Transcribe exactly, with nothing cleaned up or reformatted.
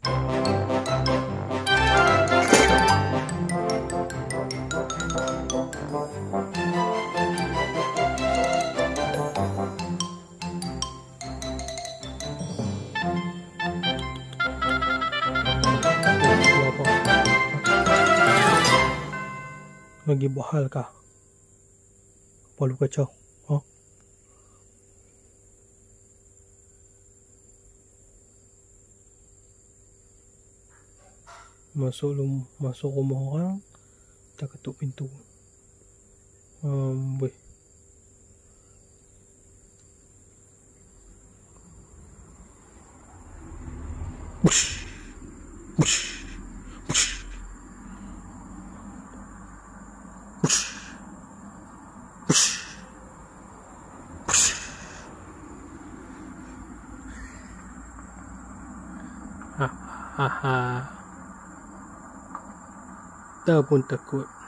Lagi buat hal kah? Apa lu kacau? Ha? Masuk lu, masuk rumah orang, tak ketuk pintu. Um, weh. Bush. Bush. Hahaha. Tak pun takut.